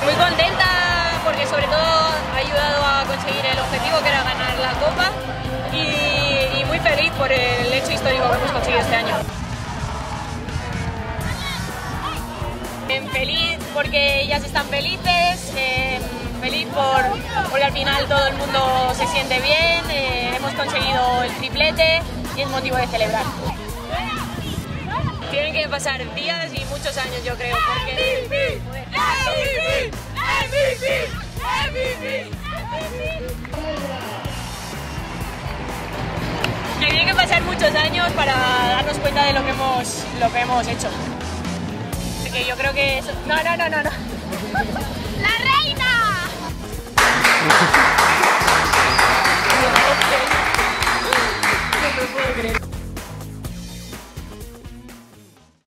Muy contenta porque sobre todo ha ayudado a conseguir el objetivo que era ganar la Copa y muy feliz por el hecho histórico que hemos conseguido este año. Feliz porque ellas están felices, feliz porque al final todo el mundo se siente bien, hemos conseguido el triplete y es motivo de celebrar. Tienen que pasar días y muchos años, yo creo, porque... Que tienen que pasar muchos años para darnos cuenta de lo que hemos hecho. Que yo creo que eso... No. ¡La reina! No me puedo creer.